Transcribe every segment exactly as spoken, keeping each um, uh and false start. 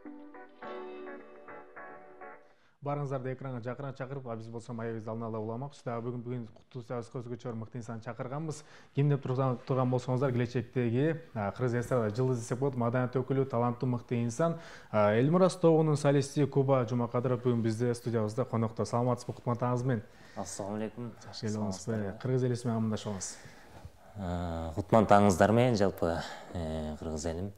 Барыңыздарды экранга жакырак чакырып, биз болсо маегибизди алдын ала уламакчы. Дагы бүгүн бүгүн куттуусубыз өзгөчө мыкты инсан чакырганбыз. Ким деп турган болсоңуздар, келечектеги кыргыз эстрада жылдыз десек болот, маданият өкүлү, таланттуу мыкты инсан Эльмураз тобунун солисти Куба Жумакадыров бүгүн бизде студиябызда конокто. Саламатсызбы, Кутман таңыңыз менен. Ассаламу алейкум. Жакшы келиңиз. Кыргыз элиси менен амандашып алыңыз. Кутман таңыңыздар менен жалпы кыргыз элим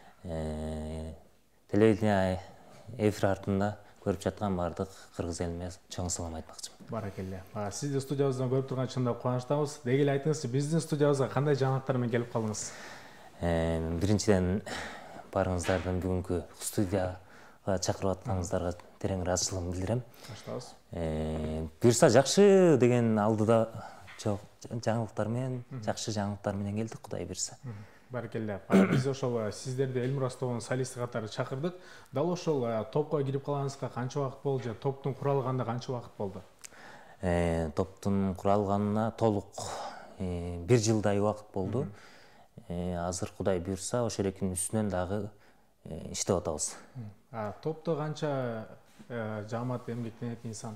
телевидение эфир артында көрүп жаткан бардык кыргыз элиме чоң салам айтмакчымын. Баракелле. Сизди студиябыздан көрүп турган чындап кубанычтабыз. Деги эле айтыңызчы, биздин студиябызга кандай жаңылыктар менен келип калдыңыз? Биринчиден барыңыздардын бүгүнкү студияга чакырып атканыңыздарга терең ыраазычылыгымды билдирем. Баштабыз. Буюрса жакшы деген алдыда жаңылыктар менен, жакшы жаңылыктар менен келдик, Кудай буйрса. Баракелле. Биз ошол сиздерди Эльмураз тобунун солисти катары чакырдык. Дал ошол топко кирип калганыңызга канча убакыт болду же топтун куралганына канча убакыт болду? Топтун куралганына толук бир жылдай убакыт болду. Азыр Кудай буйрса ошол экинин үстүнөн дагы иштеп атабыз. Топто канча жаамат эмгектенет инсан?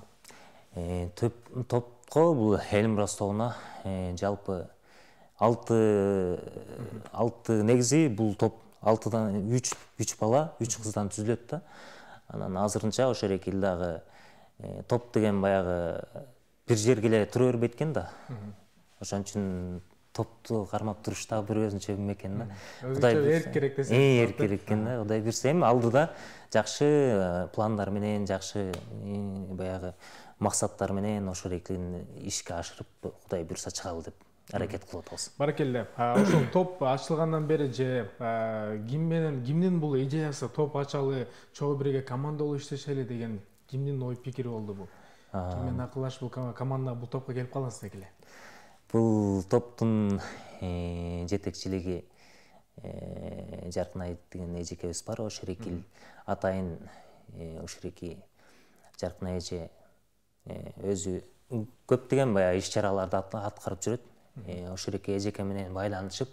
Топко бул Эльмураз тобуна жалпы алты алты негизи бул топ алтыдан үч үч бала, үч кыздан түзүлөт да. Анан азырынча ошол эки эл дагы топ деген баягы бир жерге эле тура бербейт экен да. Ошон үчүн топту кармап туруш дагы бир өзүнчө мекен да. Кудай эрк керек десек. Эрк керек экен да. Кудай буйрса эми алдыда жакшы пландар менен, жакшы баягы максаттар менен ошол экин ишке ашырып Кудай буйрса чыгалы деп аракет кылып атабыз. Баракелле. Ошол топ ачылгандан бери же ким менен, кимдин бул идеясы, топ ачалы, чогуу бирге командалуу иштешели деген кимдин ой пикири болду бул? Ким менен акылдашып бул команда, бул топко келип калдыңыз дегиле? Бул топтун жетекчилиги Жаркын деген эжекебиз бар. Ошол эки атайын ошол эки Жаркын эже өзү көптөгөн баягы иш чараларды аткарып жүрөт. Ошол эки эжеке менен байланышып,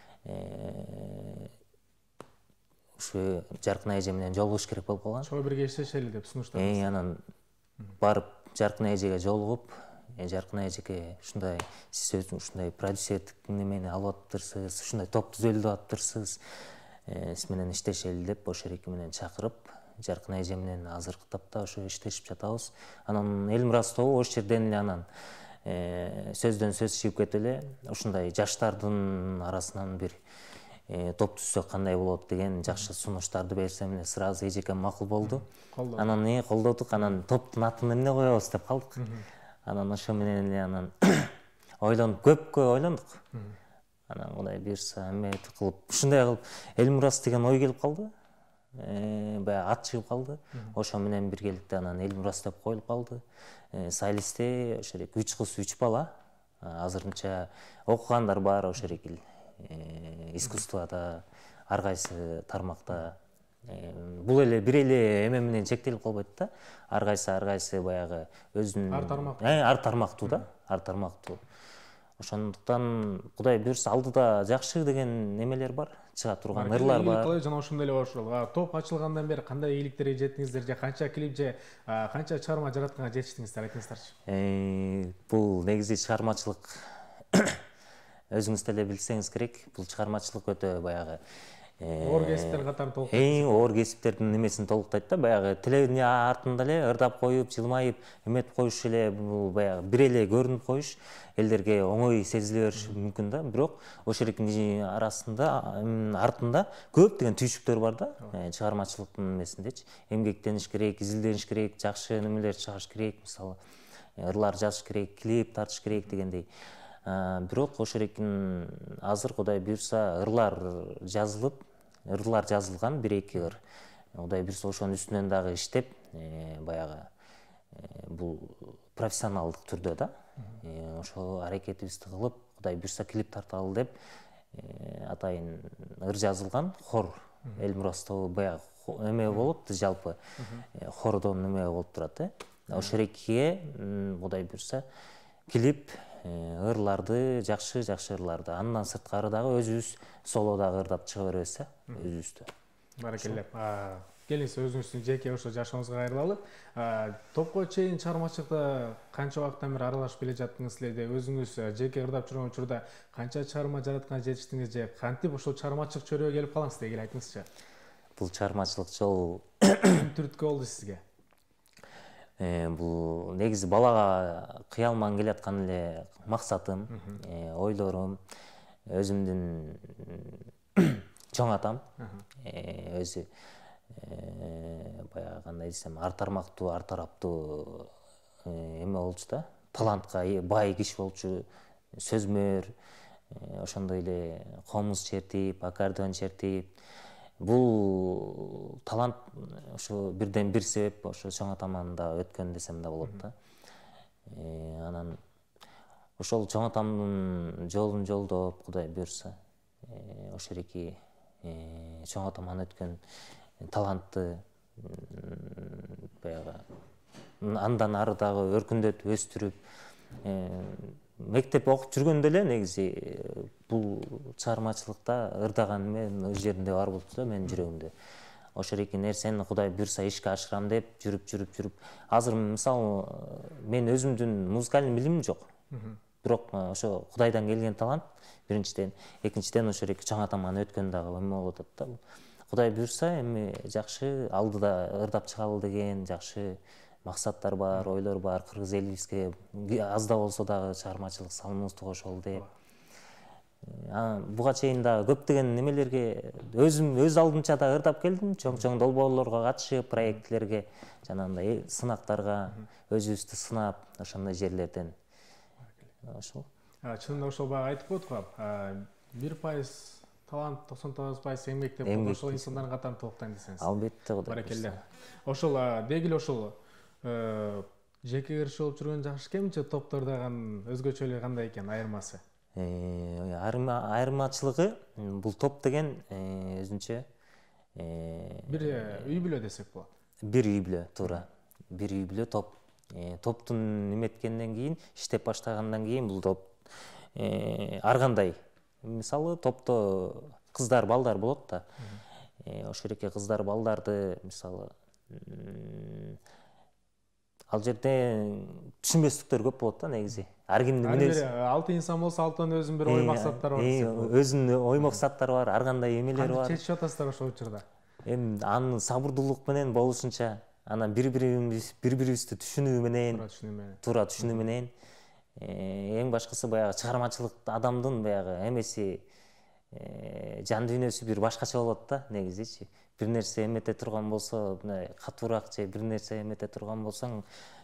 ушу Жаркын эже менен жолугуш керек болуп калган. Чогуу бирге иштешели деп сунуштадыңыз. Анан барып Жаркын эжеге жолугуп, Жаркын эжеке ушундай сиз өзүң ушундай продюсердик немени алып атыптырсыз, ушундай топ түзөлүп атыптырсыз, сиз менен иштешели деп ошол эки менен чакырып, Жаркын эже менен азыркы тапта ошо иштешип жатабыз. Анан Эльмураз тобу ошол жерден эле анан сөздөн сөз чыгып кетип эле ушундай жаштардын арасынан бир топ түзсөк кандай болот деген жакшы сунуштарды берсем эле сразу эжекем макул болду. Анан не колдодук, анан топтун атын эмне коебуз деп калдык. Анан ошо менен эле анан ойлонуп, көпкө ойлондук. Анан Кудай буйрса эме кылып, ушундай кылып Эльмураз деген ой келип калды. Баягы ат чыгып калды. Ошо менен биргеликте анан Эльмураз деп коюлуп калды. Солисте ошол эки үч кыз, үч бала. Азырынча окугандар бар ошол эки искусствода, ар кайсы тармакта. Бул эле бир эле эме менен чектелип калбайт да. Ар кайсы ар кайсы баягы өзүнүн ар тармактуу. Ар тармактуу да, ар тармактуу. Ошондуктан Кудай буйрса алдыда жакшы деген немелер бар, чыга турган ырлар бар. Жана ошондой эле ошол топ ачылгандан бери кандай ийгиликтерге жеттиңиздер же канча клип же канча чыгарма жаратканга жетиштиңиздер, айтыңыздарчы. Бул негизи чыгармачылык өзүңүз деле билсеңиз керек, бул чыгармачылык өтө баягы оор кесиптер катары толуктайт. Эң оор кесиптердин немесин толуктайт да, баягы телевидение артында эле ырдап коюп, жылмайып, эметип коюш эле бул баягы бир эле көрүнүп коюш элдерге оңой сезиле бериши мүмкүн да. Бирок ошол экинин арасында, артында көптөгөн түйшүктөр бар да, чыгармачылыктын немесиндечи. Эмгектениш керек, изилдениш керек, жакшы немелер чыгарыш керек, мисалы, ырлар жазыш керек, клип тартыш керек дегендей. Бирок ошол экинин азыр Кудай буйрса ырлар жазылып, ырлар жазылган бир эки ыр. Кудай буйрса ошонун үстүнөн дагы иштеп, баягы бул профессионалдык түрдө да. Ошо аракетибизди кылып, Кудай буйрса клип тарталы деп атайын ыр жазылган. Хор Эльмураз тобу баягы эме болот, жалпы хордон эме болуп турат, э. Ошол экиге Кудай буйрса клип ырларды, жакшы-жакшы ырларды. Андан сырткары дагы өзүбүз соло дагы ырдап чыга беребиз, өзүбүздө. Баракелде. Келиңиз өзүңүздүн жеке ошо жашооңузга кайрылалы. Топко чейин чыгармачылыкта канча убакыттан бери аралашып келе жаттыңыз эле? Өзүңүз жеке ырдап жүргөн учурда канча чыгарма жаратканга жетиштиңиз же кантип ошол чыгармачылык чөйрөгө келип калаңыз дегиле айтыңызчы. Бул чыгармачылык жол түрткү болду сизге? Бул негизи балага кыялман келаткан эле максатым, ойлорум, өзүмдүн чоң атам өзү баягы кандай десем ар тармактуу, ар тараптуу эме болчу да, талантка бай киши болчу, сөзмөр, ошондой эле комуз чертип, аккордеон чертип. Бул талант ошо бирден бир себеп ошо чоң атаман да өткөн десем да болот да. Анан ошол чоң атамдын жолун жолдоп, Кудай буйрса, ошереки чоң атаман өткөн талантты баягы андан ары дагы өркүндөтүп өстүрүп, мектеп окуп жүргөндө эле негизи бул чыгармачылыкта ырдаган мен өз жеринде бар болчу да менин жүрөгүмдө. Ошереки нерсени Кудай буйрса ишке ашырам деп жүрүп жүрүп жүрүп азыр мисалы мен өзүмдүн музыкалдык билимим жок. Бирок ошо Кудайдан келген талант биринчиден, экинчиден ошереки чоң атаман өткөн дагы эме болуп атат да. Кудай буйрса эми жакшы алдыда ырдап чыгалы деген жакшы максаттар бар, ойлор бар. Кыргыз элибизге аз да болсо дагы чыгармачылык салымыбызды кошолу деп. Буга чейин дагы көптөгөн немелерге өзүм өз алдымча да ырдап келдим. Чоң-чоң долбоорлорго катышып, проектлерге, жанагындай сынактарга өзүбүздү сынап, ошондой жерлерден. Ошол. Чынында ошол баягы айтып коет го. бир пайыз талант, токсон тогуз пайыз эмгек деп ошол инсандардын катарына толуктайм десеңиз. Албетте, Кудай. Баракелде. Ошол дегиле ошол жеке кириши болуп жүргөн жакшы экенби, топтордогу өзгөчөлүгү кандай экен, айырмасы? Айырмачылыгы бул топ деген өзүнчө бир үй бүлө десек болот. Бир үй бүлө, туура. Бир үй бүлө топ. Топтун неметкенден кийин, иштеп баштагандан кийин бул топ ар кандай. Мисалы топто кыздар, балдар болот да. Ошереки кыздар, балдарды мисалы ал жерде түшүнбөстүктөр көп болот да негизи. Ар кимдин мүнөзү. алты инсан болсо алтынын өзүнүн бир ой максаттары бар. Өзүнүн ой максаттары бар, ар кандай эмелери бар. Кантип чечип атасыздар ошол учурда? Эми анын сабырдуулук менен болушунча, анан бири-бирибизди бири-бирибизди түшүнүү менен, туура түшүнүү менен, эң башкысы баягы чыгармачылык адамдын баягы эмеси, жан дүйнөсү бир башкача болот да негизичи. Бир нерсе эмете турган болсо, катуураак же бир нерсе эмете турган болсоң,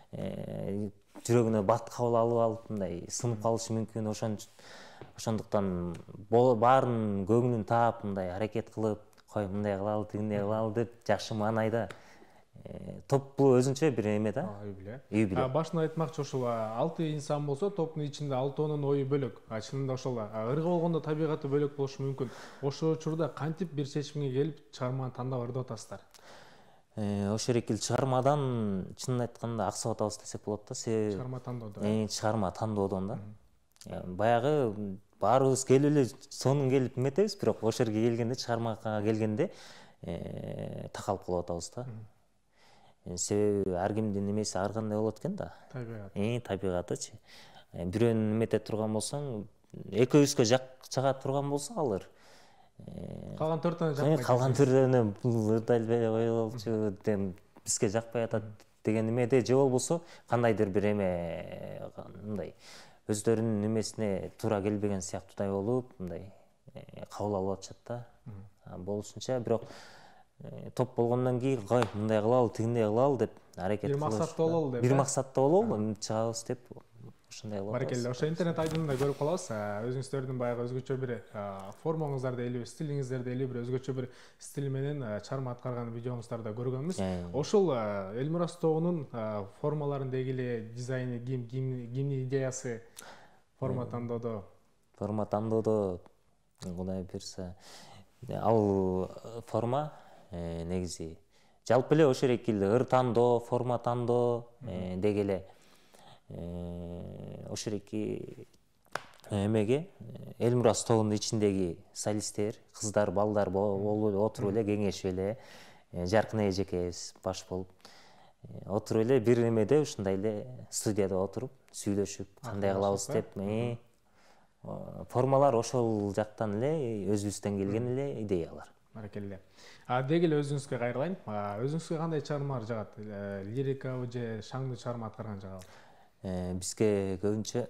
жүрөгүнө бат кабыл алып алып, мындай сынып калышы мүмкүн. Ошондуктан баарын көңүлүн таап, мындай аракет кылып, кой мындай кылалы, тигиндей кылалы деп жакшы маанайда. Топ бул өзүнчө бир эме да. Үй бүлө. Башында айтмакчы ошол алты инсан болсо, топтун ичинде алтоонун ою бөлөк. Чынында ошол ырга болгондо табигаты бөлөк болушу мүмкүн. Ошол учурда кантип бир чечимге келип, чыгарманы тандап ырдап атасыздар? Ошереки чыгармадан чынын айтканда аксап атабыз десек болот да. Чыгарма тандоодо. Чыгарма тандоодон да. Баягы баарыбыз келип эле сонун келип эметебиз, бирок ошол жерге келгенде, чыгармага келгенде такалып калып атабыз да. Себеби ар кимдин эмеси ар кандай болот экен да. Табигаты. Табигатычы. Бирөөнү эмете турган болсоң, экөөбүзгө жага турган болсо алыр. Калган төртөөнө жакпайт. Калган төртөөнө бул ырдай элбей коелучу, бизге жакпай атат деген эмеде же болбосо кандайдыр бир эме мындай өздөрүнүн эмесине туура келбеген сыяктуудай болуп, мындай кабыл алып атышат да. Болушунча, бирок топ болгондон кийин кой мындай кылалы, тигиндей кылалы деп аракет кылып. Бир максатта бололу деп. Бир максатта бололу, чыгабыз деп ошондой кылып. Баракелде. Ошо интернет айдынында көрүп калабыз. Өзүңүздөрдүн баягы өзгөчө бир формаңыздар элүү, стилиңиздерди элүү бир өзгөчө бир стиль менен чарма аткарган видеоңуздарды көргөнбүз. Ошол Элмурас тобунун формаларын дегиле дизайны, кимдин идеясы форма тандоодо? Форма тандоодо Кудай буйрса, ал форма негизи жалпы эле ошереки ыр тандоо, форма тандоо дегеле ошереки эмеге Элмурас тобунун ичиндеги солисттер, кыздар, балдар болуп отуруп эле кеңешип эле, Жаркын эжекебиз баш болуп отуруп эле бир эмеде ушундай эле студияда отуруп сүйлөшүп, кандай кылабыз деп, формалар ошол жактан эле өзүбүздөн келген эле идеялар. Баракелде. А деги эле өзүңүзгө кайрылайын. Өзүңүзгө кандай чыгармалар жагат? Лирикабы же шаңдуу чыгарма аткарган жагабы? Бизге көбүнчө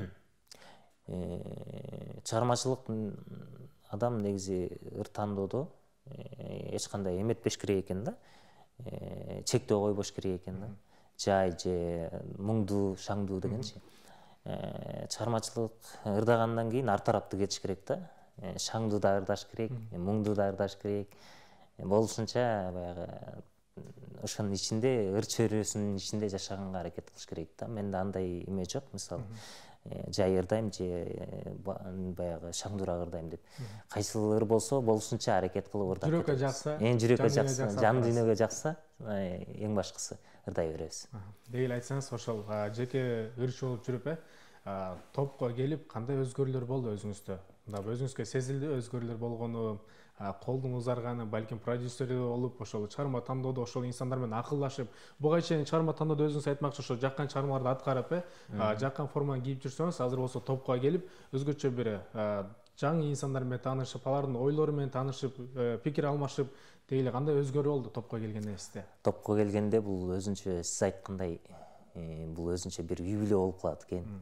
чыгармачылык адам негизи ыр тандоодо эч кандай эметпеш керек экен да. Чектөө койбош керек экен да. Жай же муңдуу, шаңдуу дегенчи. Чыгармачылык ырдагандан кийин ар тараптуу кетиш керек да. Шаңдуу да ырдаш керек, муңдуу да ырдаш керек. Болушунча баягы ошонун ичинде, ыр чөйрөсүнүн ичинде жашаганга аракет кылыш керек да. Менде андай эме жок, мисалы жай ырдайм же баягы шаңдуураак ырдайм деп. Кайсыл ыр болсо болушунча аракет кылып ырдап кетебиз. Жүрөккө жакса, эң жүрөккө жакса, жан дүйнөгө жакса, эң башкысы ырдай беребиз. Деги эле айтсаңыз, ошол жеке ырчы болуп жүрүп, э, топко келип кандай өзгөрүүлөр болду өзүңүздө? Мындай өзүңүзгө сезилди өзгөрүүлөр болгону, колдун узарганы, балким продюсери болуп, ошол чыгарма тандоодо ошол инсандар менен акылдашып, буга чейин чыгарма тандоодо өзүңүз айтмакчы, ошо жаккан чыгармаларды аткарып, э, жаккан форманы кийип жүрсөңүз, азыр болсо топко келип, өзгөчө бир жаңы инсандар менен таанышып, алардын ойлору менен таанышып, пикир алмашып, деги эле кандай өзгөрүү болду топко келгенде сизде? Топко келгенде бул өзүнчө сиз айткандай, бул өзүнчө бир үй бүлө болуп калат экен.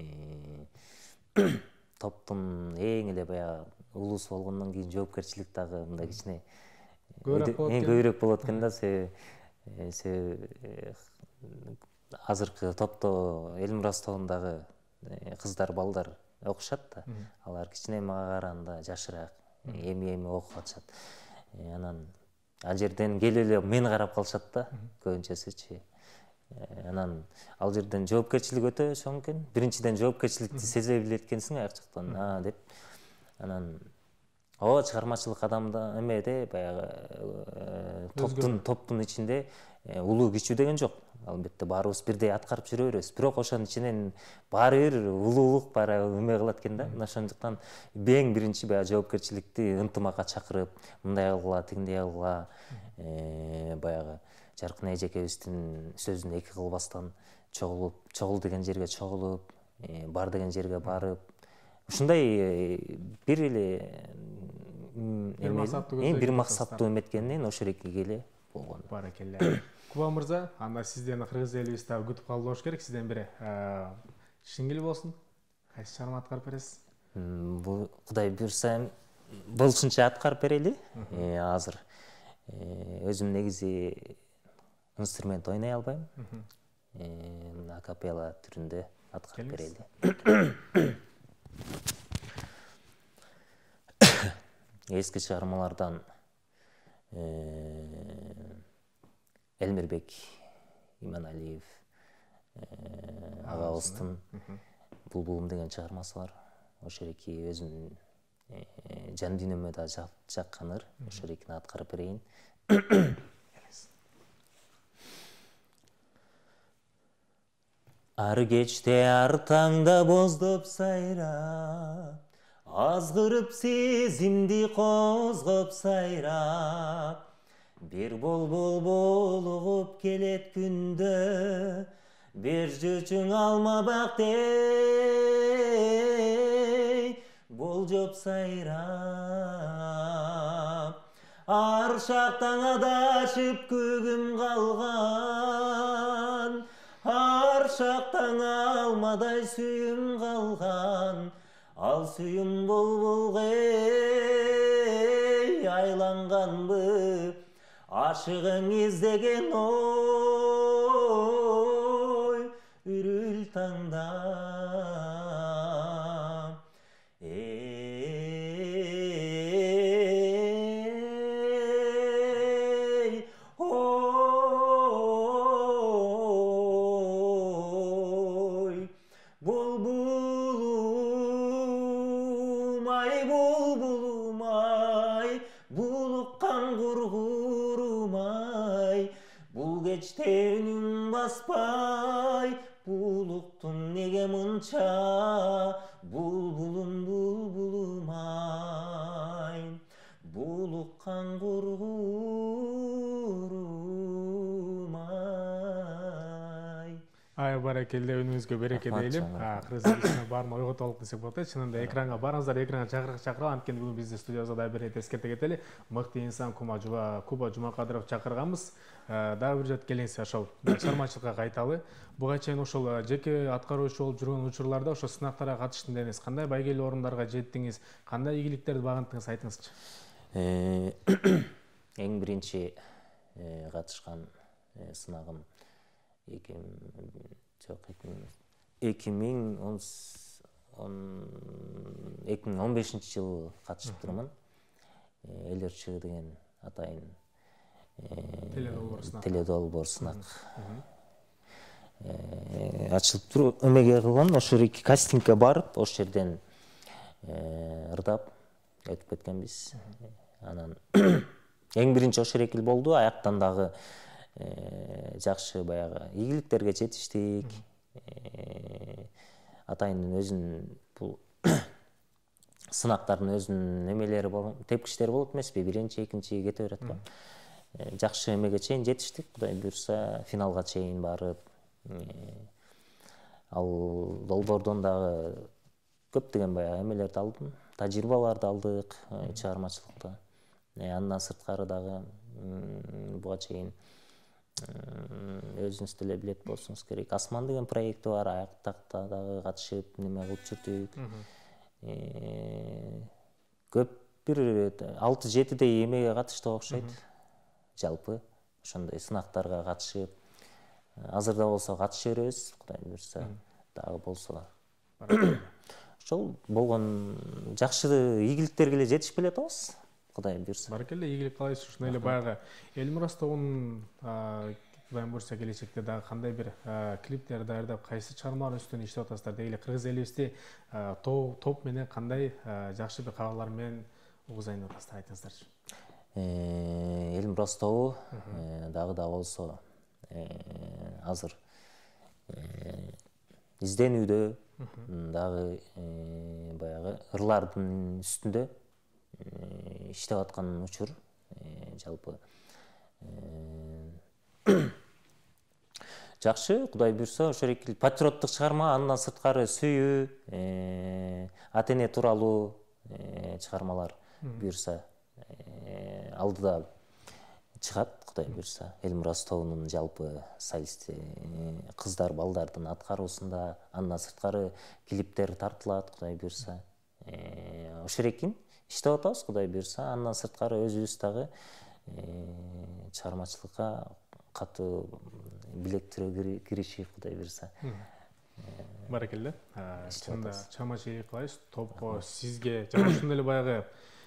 Топтун эң эле баягы улуусу болгондон кийин жоопкерчилик дагы мындай кичине көбүрөөк болот экен да. Себеби азыркы топто Элмурас тобундагы кыздар, балдар окушат да. Алар кичине мага караганда жашыраак, эми-эми окуп атышат. Анан ал жерден келип эле мени карап калышат да, көбүнчөсүчү. Анан ал жерден жоопкерчилик өтө чоң экен. Биринчиден жоопкерчиликти сезе билет экенсиң ар жактан, а деп. Анан о чыгармачылык адамда эмеде баягы топтун топтун ичинде улуу кичүү деген жок. Албетте баарыбыз бирдей аткарып жүрө беребиз. Бирок ошонун ичинен баары бир улуулук баары эме кылат экен да. Ошондуктан эң биринчи баягы жоопкерчиликти ынтымакка чакырып, мындай кылгыла, тигиндей кылгыла, баягы Жаркын эжекебиздин сөзүн эки кылбастан чогулуп, чогул деген жерге чогулуп, бар деген жерге барып, ушундай бир эле эң бир максаттуу эметкенинен ошол экиге эле болгон. Баракелде. Куба мырза, анда сизден кыргыз элибиз дагы күтүп калды болуш керек. Сизден бири шиңил болсун. Кайсы чыгарма аткарып бересиз? Бул Кудай буйрса болушунча аткарып берели. Азыр өзүм негизи инструмент ойнай албайм. Акапелла түрүндө аткарып берели. Эски чыгармалардан Элмирбек Иманалиев агабыздын Булбулум деген чыгармасы бар. Ошол эки өзүмдүн жан дүйнөмө да жаккан ыр. Ошол экини аткарып берейин. Ар кечте ар таңда боздоп сайрап, азгырып сезимди козгоп сайрап, бир болбол болуп келет күндө, бер жучуң алма бактей болжоп сайрап, ар шактан адашып көгүм калган, ар шактан алмадай сүйүм калган, ал сүйүм болболго айланганбы, ашыгың издеген ой үрүл таңда. Баспай, булуктун неге мынча, бул дагы баракелде, өнүңүзгө береке дейлим. Кыргыз элчисине баарын ойготолук десек болот. Чынында экранга барыңыздар, экранга чакырган. Анткени бүгүн бизде студиябызда дагы бир рет эскерте кетели. Мыкты инсан Куба Жумакадыров чакырганбыз. Дагы бир жолу келиңиз ошол чыгармачылыкка кайталы. Буга чейин ошол жеке аткаруучу болуп жүргөн учурларда ошол сынактарга катыштым дедиңиз. Кандай байгелүү орундарга жеттиңиз? Кандай ийгиликтерди багынттыңыз, айтыңызчы. Эң биринчи катышкан сынагым эки миң он бешинчи жылы катышып турмун. Эл ырчыгы деген атайын теледолбоор сынак ачылып туруп эмеге кылган. Ошол эки кастингге барып, ошол жерден ырдап өтүп кеткенбиз. Анан эң биринчи ошол экил болду. Аяктан дагы жакшы баягы ийгиликтерге жетиштик. Атайын өзүнүн бул сынактардын өзүнүн эмелери болот, тепкичтери болот эмеспи? Биринчи, экинчи кете берет го. Жакшы эмеге чейин жетиштик. Кудай буйрса, финалга чейин барып, ал долбоордон дагы көптөгөн баягы эмелерди алдым, тажрыйбаларды алдык чыгармачылыкта. Андан сырткары дагы буга чейин өзүңүз деле билет болсуңуз керек. Асман деген проекти бар, аяктакта дагы катышып неме кылып жүрдүк. Көп бир алты жетидей эмеге катыштык окшойт. Жалпы ошондой сынактарга катышып, азыр да болсо катыша беребиз, Кудай буйрса, дагы болсо. Ошол болгон жакшы ийгиликтерге эле жетишпей атабыз. Кудай буйрса. Баракелде, ийгилик каалайсыз. Ушундай эле баягы Элмураз тобунун Кудай буйрса келечекте дагы кандай бир клиптер даярдап, кайсы чыгармалар үстүнөн иштеп атасыздар дейли. Кыргыз элибизди топ менен кандай жакшы бир кабарлар менен угузайын деп атасыздар, айтыңыздарчы. Элмураз тобу дагы да болсо азыр изденүүдө, дагы баягы ырлардын үстүндө иштеп аткан учур. Жалпы жакшы, Кудай буйрса, ошол эки патриоттук чыгарма, андан сырткары сүйүү, ата эне тууралуу чыгармалар буйрса алдыда чыгат, Кудай буйрса. Элмураз тобунун жалпы солисти кыздар, балдардын аткаруусунда, андан сырткары клиптер тартылат, Кудай буйрса. Ошол экин иштеп атабыз, Кудай буйрса. Андан сырткары өзүбүз дагы чыгармачылыкка катуу билектирүүгө киришип, Кудай буйрса. Баракелде. Чында чыгармачылык кылайсыз, топко, сизге жана ушундай эле баягы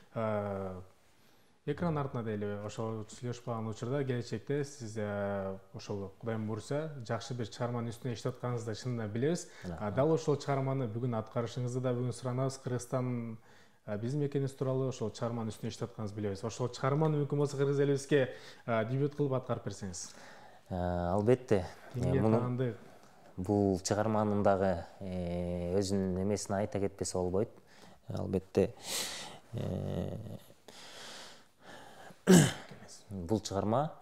экран артына дейли ошол сүйлөшпөгөн учурда келечекте сиз ошол Кудай буйрса жакшы бир чыгарманын үстүнө иштеп атканыңызды чынында билебиз. Дал ошол чыгарманы бүгүн аткарышыңызды да бүгүн суранабыз. Кыргызстан биздин мекенибиз тууралуу ошол чыгарманын үстүнө иштеп атканыңызды билебиз. Ошол чыгарманы мүмкүн болсо кыргыз элибизге дебют кылып аткарып берсеңиз. Албетте. Бул чыгарманын дагы өзүнүн эмесин айта кетпесе болбойт. Албетте. Бул чыгарма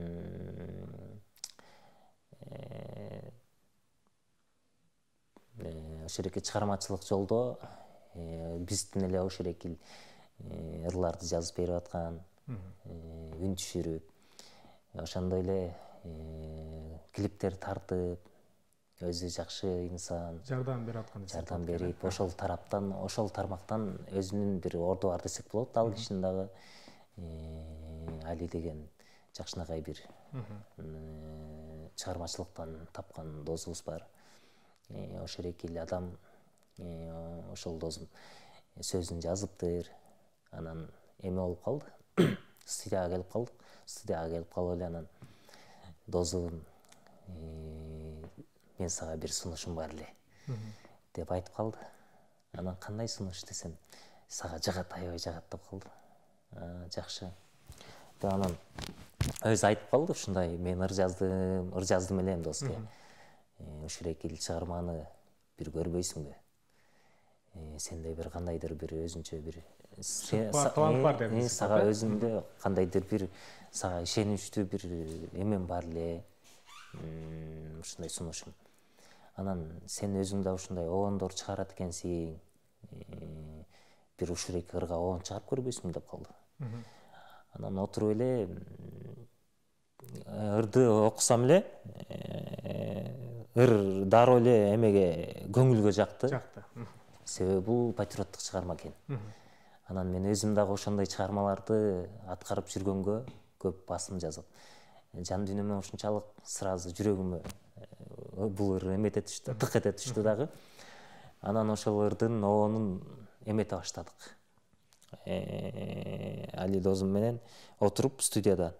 ошол эки чыгармачылык жолдо биздин эле ошол эки ырларды жазып берип аткан, үн түшүрүп, ошондой эле клиптер тартып, өзү жакшы инсан, жардам берип аткан. Жардам берип, ошол тараптан, ошол тармактан өзүнүн бир орду бар десек болот. Ал кишинин дагы Али деген жакшынакай бир чыгармачылыктан тапкан досубуз бар. Ошол эки эле адам, ошол досум сөзүн жазыптыр. Анан эме болуп калды. Студияга келип калдык. Студияга келип калып эле анан досум, мен сага бир сунушум бар эле деп айтып калды. Анан кандай сунуш десем, сага жагат, аябай жагат деп калды. Жакшы. Анан өзү айтып калды, ушундай мен ыр жаздым, ыр жаздым элем доске. Ошол эки чыгарманы бир көрбөйсүңбү? Сенде бир кандайдыр бир өзүнчө бир талант бар дедиңиз. Сага өзүмдө кандайдыр бир сага ишеничтүү бир эмем бар эле. Ушундай сунушум. Анан сен өзүң да ушундай оондор чыгарат экенсиң, бир ушуреки ырга оон чыгарып көрбөйсүңбү деп калды. Анан отуруп эле ырды окусам эле ыр дароо эле эмеге көңүлгө жакты. Жакты. Себеби бул патриоттук чыгарма экен. Анан мен өзүм дагы ошондой чыгармаларды аткарып жүргөнгө көп басым жазып, жан дүйнөмө ушунчалык сразу жүрөгүмө бул ыр эмете түштү, тык эте түштү дагы. Анан ошол ырдын оонун эмете баштадык. Али досум менен отуруп студияда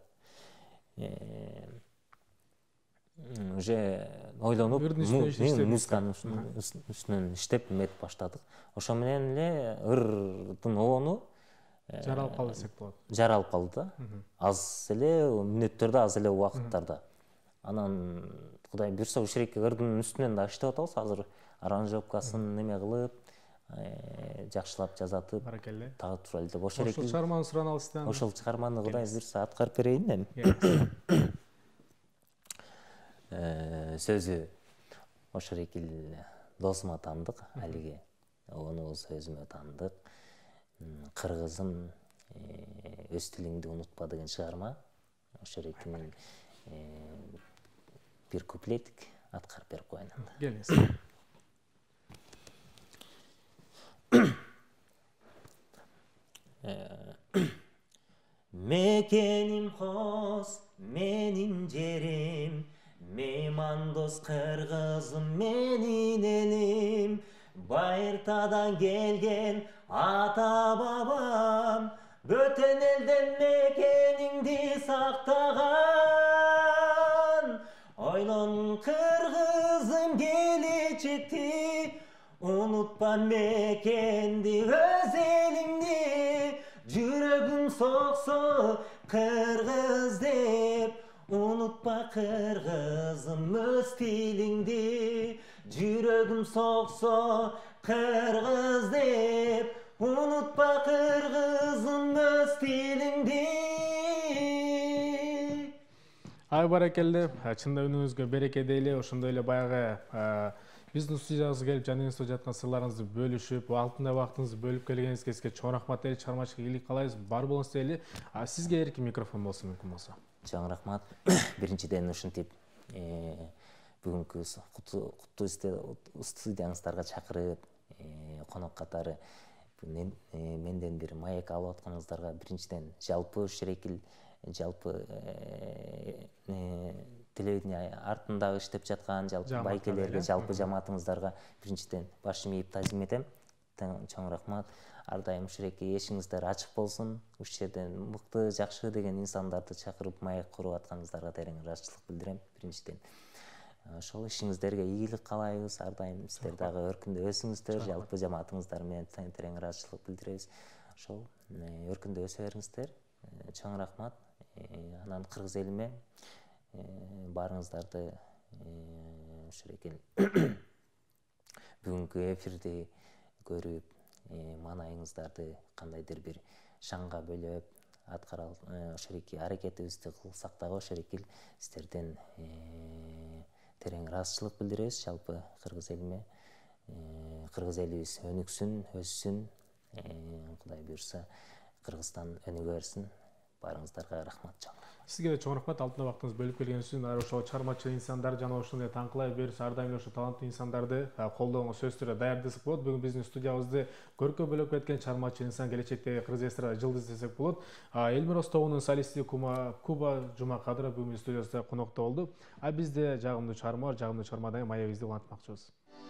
уже ойлонуп музыканын үстүнөн иштеп эметип баштадык. Ошо менен эле ырдын оону жаралып калды десек болот. Жаралып калды да. Аз эле мүнөттөрдө, аз эле убакыттарда. Анан Кудай буйрса ушуреки ырдын үстүнөн да иштеп атабыз. Азыр аранжировкасын неме кылып, жакшылап жазатып, баракелде. тагып тура эле деп ошореки. Ошол чыгарманы сураналы сизден. Ошол чыгарманы Кудай буйрса аткарып берейин эми. Сөзү ошореки досума таандык, Алиге. Ону өзүмө таандык. Кыргызым, өз тилиңди унутпа деген чыгарма. Ошорекинин бир куплетик аткарып берип коеюн анда. Келиңиз. Мекеним Хоз, менин жерим, меймандос кыргызым менин элим, Байыртадан келген ата бабам, бөтен элден мекениңди сактаган. Ойлон кыргызым келечекти, унутпа мекенди, өз элиңди. Жүрөгүм соксо кыргыз деп, унутпа кыргызым өз тилиңди. Жүрөгүм соксо кыргыз деп, унутпа кыргызым өз тилиңди. Ай баракелде, чында үнүңүзгө береке дейли. Ошондой эле баягы биздин студиябызга келип, жаныңызда жаткан сырларыңызды бөлүшүп, алтындай убактыңызды бөлүп келгениңизге сизге чоң рахмат дейли, чыгармачылык ийгилик каалайбыз. Бар болуңуз дейли. Сизге эркин микрофон болсун мүмкүн болсо. Чоң рахмат. Биринчиден ушинтип бүгүнкү куттуу студияңыздарга чакырып, конок катары менден бир маек алып атканыңыздарга биринчиден жалпы ушуреки жалпы телевидение артындагы иштеп жаткан жалпы байкелерге, жалпы жамаатыңыздарга биринчиден башым ийип таазим этем. Чоң рахмат. Ар дайым ушуреки эшиңиздер ачык болсун. Ушул жерден мыкты, жакшы деген инсандарды чакырып маек куруп атканыңыздарга терең ыраазычылык билдирем биринчиден. Ошол ишиңиздерге ийгилик каалайбыз. Ар дайым сиздер дагы өркүндө өсүңүздөр, жалпы жамаатыңыздар менен терең ыраазычылык билдиребиз. Ошол өркүндө өсө бериңиздер. Чоң рахмат. Анан кыргыз элиме баарыңыздарды ушуреки бүгүнкү эфирди көрүп, маанайыңыздарды кандайдыр бир шаңга бөлөп аткара ошореки аракетибизди кылсак дагы ошореки сиздерден терең ыраазычылык билдиребиз. Жалпы кыргыз элиме, кыргыз элибиз өнүксүн, өссүн. Кудай буйрса Кыргызстан өнүгө берсин. Баарыңыздарга рахмат. Чоң рахмат. Сизге да чоң рахмат. Алтын убактыңызды бөлүп келгениңиз үчүн. Ошол чыгармачыл инсандар жана ошондой таңкылай берип, ар дайым ошо таланттуу инсандарды колдооңо сөзсүз түрдө даярдасак болот. Бүгүн биздин студиябызды көркө бөлөп кеткен чыгармачыл инсан, келечектеги кыргыз эстрада жылдыз десек болот. Элмирос тобунун солисти Куба Жумакадыров бүгүн студиябызда конокто болду. А бизде жагымдуу чыгарма бар. Жагымдуу чыгармадан маегибизди улантмакчыбыз.